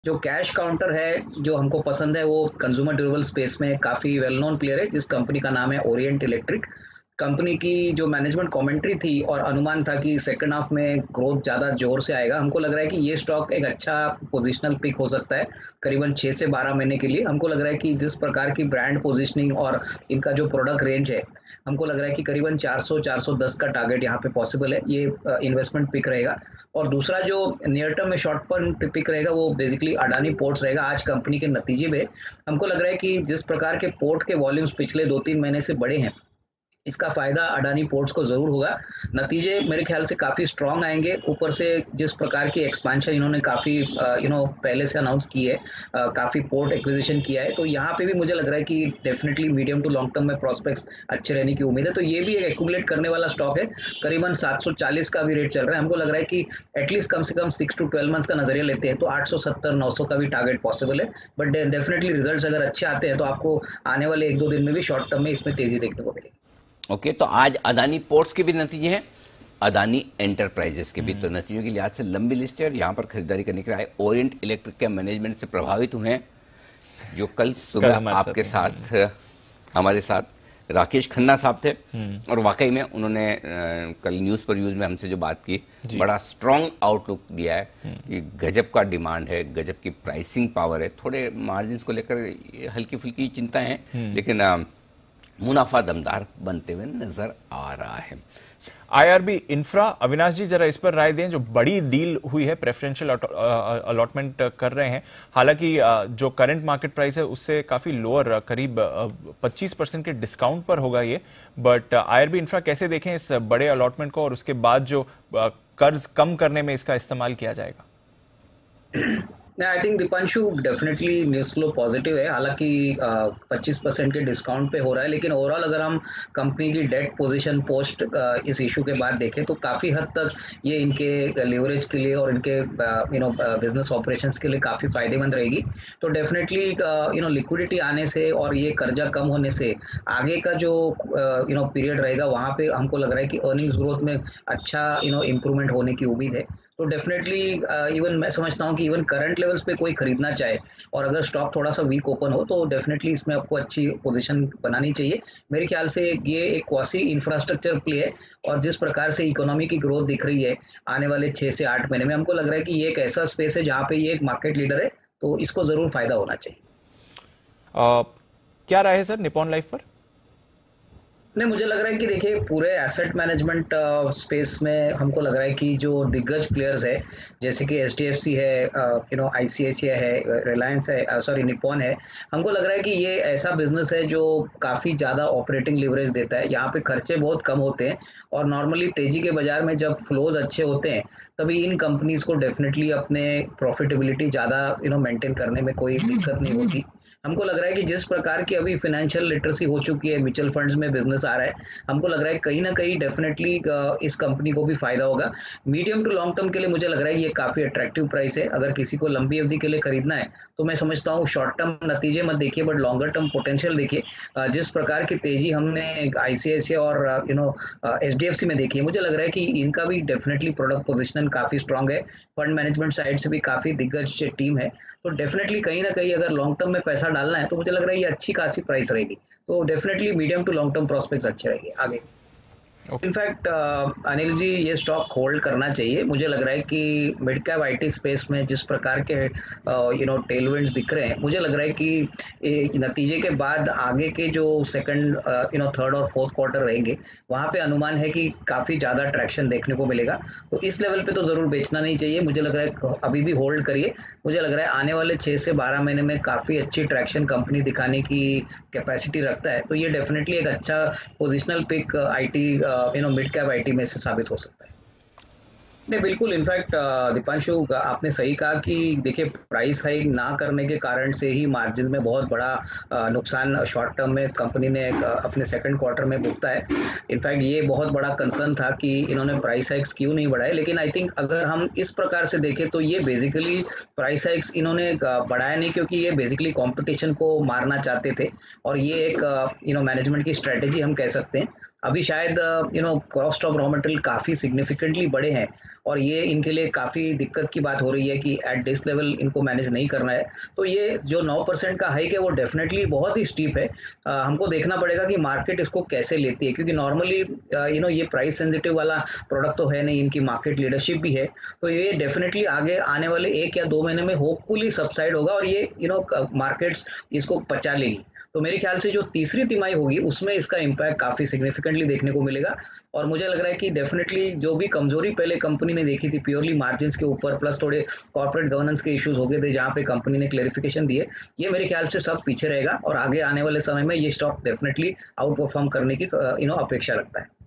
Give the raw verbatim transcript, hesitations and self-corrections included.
जो cash counter है जो हमको पसंद है वो कंज्यूमर ड्यूरेबल स्पेस में काफ़ी वेल नोन प्लेयर है, जिस कंपनी का नाम है ओरिएंट इलेक्ट्रिक। कंपनी की जो मैनेजमेंट कमेंट्री थी और अनुमान था कि सेकंड हाफ में ग्रोथ ज़्यादा जोर से आएगा, हमको लग रहा है कि ये स्टॉक एक अच्छा पोजिशनल पिक हो सकता है करीबन छः से बारह महीने के लिए। हमको लग रहा है कि जिस प्रकार की ब्रांड पोजिशनिंग और इनका जो प्रोडक्ट रेंज है, हमको लग रहा है कि करीबन चार सौ चार सौ दस का टारगेट यहाँ पे पॉसिबल है। ये इन्वेस्टमेंट पिक रहेगा। और दूसरा जो नियर टर्म में शॉर्ट टर्म पिक रहेगा वो बेसिकली अडानी पोर्ट्स रहेगा। आज कंपनी के नतीजे में हमको लग रहा है कि जिस प्रकार के पोर्ट के वॉल्यूम्स पिछले दो तीन महीने से बढ़े हैं, इसका फायदा अडानी पोर्ट्स को जरूर होगा। नतीजे मेरे ख्याल से काफी स्ट्रांग आएंगे। ऊपर से जिस प्रकार की एक्सपेंशन इन्होंने काफी यू नो पहले से अनाउंस की है, अ, काफी पोर्ट एक्विजिशन किया है, तो यहाँ पे भी मुझे लग रहा है कि definitely medium to long term में प्रोस्पेक्ट्स अच्छे रहने की उम्मीद है। तो ये भी एक एक्यूमुलेट करने वाला स्टॉक है। करीबन सात सौ चालीस का भी रेट चल रहा है। हमको लग रहा है कि एटलीस्ट कम से कम सिक्स टू ट्वेल्व मंथ्स का नजरिया लेते हैं तो आठ सौ सत्तर नौ सौ का भी टारगेट पॉसिबल है। बट डेफिनेटली रिजल्ट्स अगर अच्छे आते हैं तो आपको आने वाले एक दो दिन में भी शॉर्ट टर्म में इसमें तेजी देखने को मिलेगी। ओके, तो आज अदानी पोर्ट्स के भी नतीजे हैं, अदानी एंटरप्राइजेस के भी, तो नतीजों की लिहाज से लंबी लिस्ट है और यहाँ पर खरीदारी करने के लिए आए ओरिएंट इलेक्ट्रिक के मैनेजमेंट से प्रभावित हुए हैं, जो कल सुबह आपके साथ हमारे साथ राकेश खन्ना साहब थे और वाकई में उन्होंने कल न्यूज़ पर यूज में हमसे जो बात की, बड़ा स्ट्रांग आउटलुक दिया है कि गजब का डिमांड है, गजब की प्राइसिंग पावर है। थोड़े मार्जिन को लेकर हल्की फुल्की चिंताएं हैं, लेकिन मुनाफा दमदार बनते हुए नजर आ रहा है। आईआरबी इंफ्रा, अविनाश जी जरा इस पर राय दें। जो बड़ी डील हुई है, प्रेफरेंशियल अलॉटमेंट कर रहे हैं, हालांकि जो करंट मार्केट प्राइस है उससे काफी लोअर, करीब पच्चीस परसेंट के डिस्काउंट पर होगा ये, बट आईआरबी इंफ्रा कैसे देखें इस बड़े अलॉटमेंट को और उसके बाद जो कर्ज कम करने में इसका इस्तेमाल किया जाएगा? I think Deepanshu definitely news flow positive है। हालांकि पच्चीस परसेंट के डिस्काउंट पे हो रहा है, लेकिन ओवरऑल अगर हम कंपनी की डेट पोजीशन पोस्ट इस इशू के बाद देखें तो काफी हद तक ये इनके लिवरेज के लिए और इनके यू नो बिजनेस ऑपरेशंस के लिए काफी फायदेमंद रहेगी। तो डेफिनेटली यू नो लिक्विडिटी आने से और ये कर्जा कम होने से आगे का जो यू नो पीरियड रहेगा वहां पे हमको लग रहा है कि अर्निंग्स ग्रोथ में अच्छा यू नो इम्प्रूवमेंट होने की उम्मीद है। तो डेफिनेटली इवन मैं समझता हूँ कि इवन करंट लेवल्स पे कोई खरीदना चाहे और अगर स्टॉक थोड़ा सा वीक ओपन हो तो डेफिनेटली इसमें आपको अच्छी पोजीशन बनानी चाहिए। मेरे ख्याल से ये एक क्वासी इंफ्रास्ट्रक्चर प्ले है और जिस प्रकार से इकोनॉमी की ग्रोथ दिख रही है आने वाले छह से आठ महीने में, हमको लग रहा है कि ये एक ऐसा स्पेस है जहाँ पे ये एक मार्केट लीडर है, तो इसको जरूर फायदा होना चाहिए। आ, क्या राय है सर निपॉन लाइफ पर? नहीं, मुझे लग रहा है कि देखिए पूरे एसेट मैनेजमेंट स्पेस में हमको लग रहा है कि जो दिग्गज प्लेयर्स है जैसे कि एच डी एफ सी है, यू नो आई सी आई सी आई है, रिलायंस है, सॉरी निपॉन है, हमको लग रहा है कि ये ऐसा बिजनेस है जो काफ़ी ज़्यादा ऑपरेटिंग लिवरेज देता है। यहाँ पे खर्चे बहुत कम होते हैं और नॉर्मली तेजी के बाजार में जब फ्लोज अच्छे होते हैं तभी इन कंपनीज को डेफिनेटली अपने प्रॉफिटेबिलिटी ज़्यादा यू नो मेंटेन करने में कोई दिक्कत नहीं होती। हमको लग रहा है कि जिस प्रकार की अभी फाइनेंशियल लिटरेसी हो चुकी है, म्यूचुअल फंड्स में बिजनेस आ रहा है, हमको लग रहा है कहीं ना कहीं डेफिनेटली इस कंपनी को भी फायदा होगा। मीडियम टू लॉन्ग टर्म के लिए मुझे लग रहा है ये काफी अट्रैक्टिव प्राइस है। अगर किसी को लंबी अवधि के लिए खरीदना है तो मैं समझता हूँ शॉर्ट टर्म नतीजे मत देखिए बट लॉन्गर टर्म पोटेंशियल देखिए। जिस प्रकार की तेजी हमने आईसीआईसीआई और you know H D F C में देखी है, मुझे लग रहा है कि इनका भी डेफिनेटली प्रोडक्ट पोजिशन काफी स्ट्रांग है। फंड मैनेजमेंट साइड से भी काफी दिग्गज टीम है। तो डेफिनेटली कहीं ना कहीं अगर लॉन्ग टर्म में पैसा डालना है तो मुझे लग रहा है ये अच्छी खासी प्राइस रहेगी। तो definitely medium to long term prospects अच्छे रहेंगे आगे। Okay. इनफैक्ट अनिल जी ये स्टॉक होल्ड करना चाहिए। मुझे लग रहा है कि मिड कैप आईटी स्पेस में जिस प्रकार के यू नो टेलविंड्स दिख रहे हैं, मुझे लग रहा है कि ए, नतीजे के बाद आगे के जो सेकंड यू नो थर्ड और फोर्थ क्वार्टर रहेंगे वहां पे अनुमान है कि काफी ज्यादा ट्रैक्शन देखने को मिलेगा। तो इस लेवल पे तो जरूर बेचना नहीं चाहिए। मुझे लग रहा है अभी भी होल्ड करिए। मुझे लग रहा है आने वाले छह से बारह महीने में काफी अच्छी ट्रैक्शन कंपनी दिखाने की कैपेसिटी रखता है। तो ये डेफिनेटली एक अच्छा positional pick IT you know mid cap IT में से साबित हो सकता है। नहीं, बिल्कुल। इनफैक्ट दीपांशु आपने सही कहा कि देखिए प्राइस हाइक ना करने के कारण से ही मार्जिन में बहुत बड़ा नुकसान शॉर्ट टर्म में कंपनी ने अपने सेकंड क्वार्टर में भुगता है। इनफैक्ट ये बहुत बड़ा कंसर्न था कि इन्होंने प्राइस हाइक्स क्यों नहीं बढ़ाए, लेकिन आई थिंक अगर हम इस प्रकार से देखें तो ये बेसिकली प्राइस हाइक्स इन्होंने बढ़ाया नहीं क्योंकि ये बेसिकली कॉम्पिटिशन को मारना चाहते थे और ये एक यू नो मैनेजमेंट की स्ट्रेटेजी हम कह सकते हैं। अभी शायद you know cost of raw material काफी सिग्निफिकेंटली बढ़े हैं और ये इनके लिए काफ़ी दिक्कत की बात हो रही है कि एट दिस लेवल इनको मैनेज नहीं करना है। तो ये जो नौ परसेंट का हाइक है वो डेफिनेटली बहुत ही स्टीप है। आ, हमको देखना पड़ेगा कि मार्केट इसको कैसे लेती है, क्योंकि नॉर्मली यू नो ये प्राइस सेंसिटिव वाला प्रोडक्ट तो है नहीं, इनकी मार्केट लीडरशिप भी है। तो ये डेफिनेटली आगे आने वाले एक या दो महीने में होपफुली सबसाइड होगा और ये यू नो मार्केट्स इसको पचा लेगी। तो मेरे ख्याल से जो तीसरी तिमाही होगी उसमें इसका इम्पैक्ट काफी सिग्निफिकेंटली देखने को मिलेगा। और मुझे लग रहा है कि डेफिनेटली जो भी कमजोरी पहले कंपनी ने देखी थी प्योरली मार्जिन्स के ऊपर, प्लस थोड़े कॉर्पोरेट गवर्नेंस के इश्यूज हो गए थे जहां पे कंपनी ने क्लेरिफिकेशन दिए, ये मेरे ख्याल से सब पीछे रहेगा और आगे आने वाले समय में ये स्टॉक डेफिनेटली आउट परफॉर्म करने की यू नो अपेक्षा रखता है।